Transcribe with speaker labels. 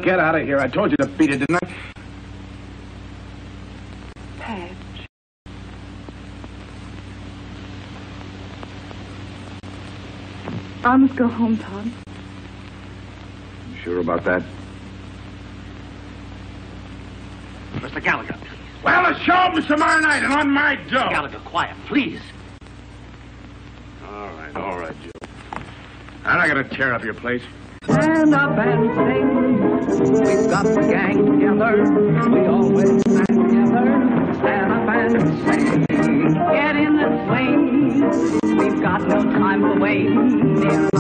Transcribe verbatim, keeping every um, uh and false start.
Speaker 1: get out of here. I told you to beat it, didn't I?
Speaker 2: Patch. I must go home, Todd.
Speaker 1: You sure about that?
Speaker 3: Mister Gallagher, please.
Speaker 1: Well, let's show him tomorrow night and on my dough.
Speaker 3: Gallagher, quiet, please.
Speaker 1: All right, all right, Joe. I'm not going to tear up your place.
Speaker 4: Stand up and sing. We've got the gang together. We always stand together. Stand up and sing. Get in the swing. We've got no time for waiting.